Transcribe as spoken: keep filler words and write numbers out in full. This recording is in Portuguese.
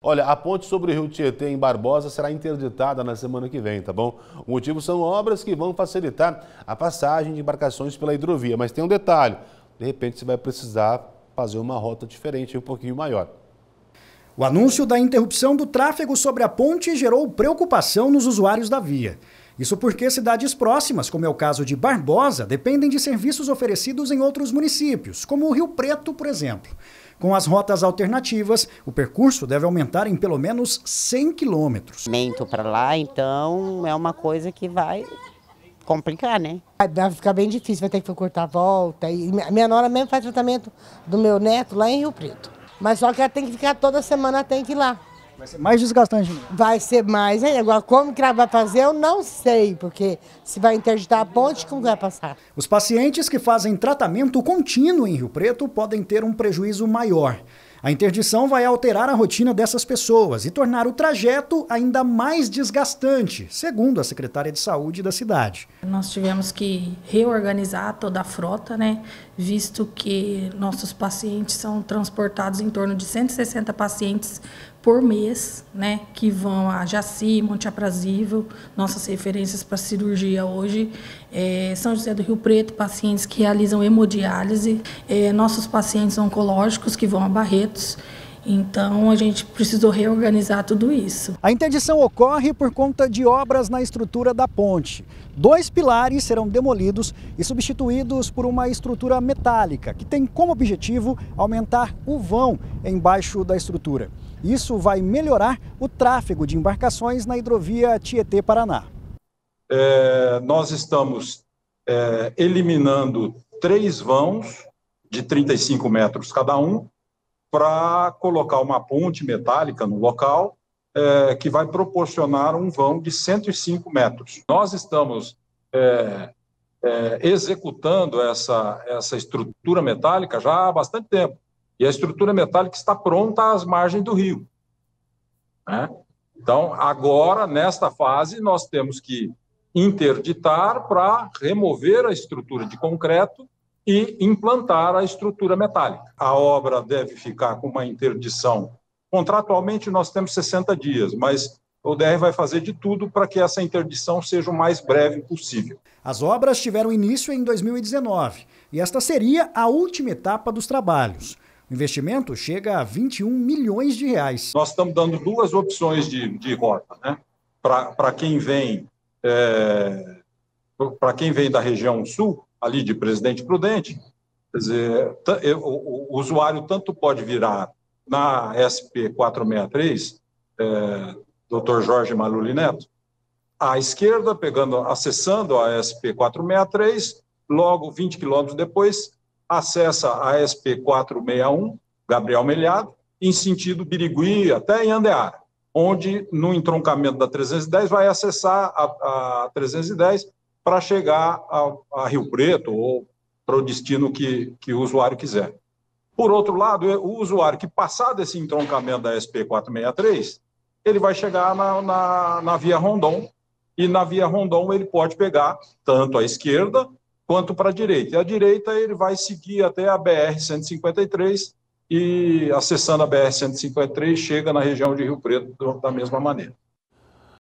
Olha, a ponte sobre o rio Tietê em Barbosa será interditada na semana que vem, tá bom? O motivo são obras que vão facilitar a passagem de embarcações pela hidrovia, mas tem um detalhe, de repente você vai precisar fazer uma rota diferente, um pouquinho maior. O anúncio da interrupção do tráfego sobre a ponte gerou preocupação nos usuários da via. Isso porque cidades próximas, como é o caso de Barbosa, dependem de serviços oferecidos em outros municípios, como o Rio Preto, por exemplo. Com as rotas alternativas, o percurso deve aumentar em pelo menos cem quilômetros. Mento para lá, então é uma coisa que vai complicar, né? Vai ficar bem difícil, vai ter que cortar a volta. E minha nora mesmo faz tratamento do meu neto lá em Rio Preto. Mas só que ela tem que ficar toda semana, tem que ir lá. Vai ser mais desgastante. Vai ser mais. Hein? Agora, como que ela vai fazer, eu não sei, porque se vai interditar a ponte, como vai passar? Os pacientes que fazem tratamento contínuo em Rio Preto podem ter um prejuízo maior. A interdição vai alterar a rotina dessas pessoas e tornar o trajeto ainda mais desgastante, segundo a secretária de saúde da cidade. Nós tivemos que reorganizar toda a frota, né? Visto que nossos pacientes são transportados em torno de cento e sessenta pacientes por mês, né? Que vão a Jaci, Monte Aprazível, nossas referências para cirurgia hoje, é, São José do Rio Preto, pacientes que realizam hemodiálise, é, nossos pacientes oncológicos que vão a Barretos. Então, a gente precisou reorganizar tudo isso. A interdição ocorre por conta de obras na estrutura da ponte. Dois pilares serão demolidos e substituídos por uma estrutura metálica, que tem como objetivo aumentar o vão embaixo da estrutura. Isso vai melhorar o tráfego de embarcações na hidrovia Tietê-Paraná. É, nós estamos é, eliminando três vãos de trinta e cinco metros cada um, para colocar uma ponte metálica no local, é, que vai proporcionar um vão de cento e cinco metros. Nós estamos é, é, executando essa, essa estrutura metálica já há bastante tempo, e a estrutura metálica está pronta às margens do rio, né? Então, agora, nesta fase, nós temos que interditar para remover a estrutura de concreto e implantar a estrutura metálica. A obra deve ficar com uma interdição. Contratualmente, nós temos sessenta dias, mas o D R vai fazer de tudo para que essa interdição seja o mais breve possível. As obras tiveram início em dois mil e dezenove e esta seria a última etapa dos trabalhos. O investimento chega a vinte e um milhões de reais. Nós estamos dando duas opções de, de rota, né? Para quem vem, é, para quem vem da região sul, ali de Presidente Prudente, quer dizer, o, o usuário tanto pode virar na S P quatrocentos e sessenta e três, é, doutor Jorge Maluli Neto, à esquerda, pegando, acessando a S P quatrocentos e sessenta e três, logo vinte quilômetros depois, acessa a S P quatrocentos e sessenta e um, Gabriel Melhado, em sentido Birigui até em Andeara, onde, no entroncamento da trezentos e dez, vai acessar a, a trezentos e dez, para chegar a, a Rio Preto ou para o destino que, que o usuário quiser. Por outro lado, o usuário que passar desse entroncamento da S P quatrocentos e sessenta e três, ele vai chegar na, na, na Via Rondon, e na Via Rondon ele pode pegar tanto à esquerda quanto para a direita. E à direita ele vai seguir até a B R cento e cinquenta e três e, acessando a B R cento e cinquenta e três, chega na região de Rio Preto da mesma maneira.